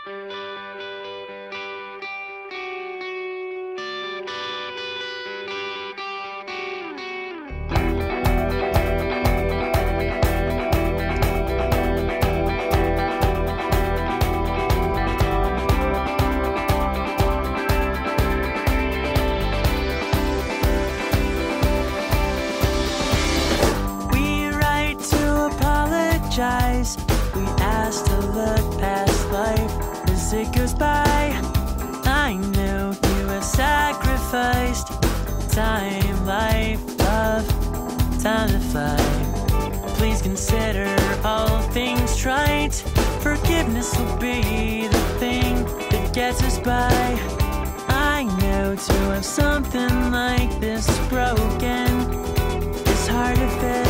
We asked to look past life as it goes by. I know you have sacrificed time, life, love, time to fly. Please consider all things trite. Forgiveness will be the thing that gets us by. I know to have something like this broken is hard to fix.